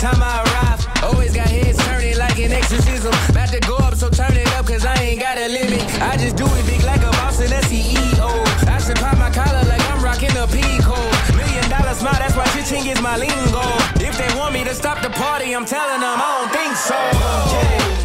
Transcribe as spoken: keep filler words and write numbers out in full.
time I arrive. Always got heads turning like an exorcism. About to go up, so turn it up, cause I ain't got a limit. I just do it big like a boss and a C E O. I should pop my collar like I'm rocking a Pico. Million dollar smile, that's why ching is my lingo. If they want me to stop the party, I'm telling them I don't think so. Yeah.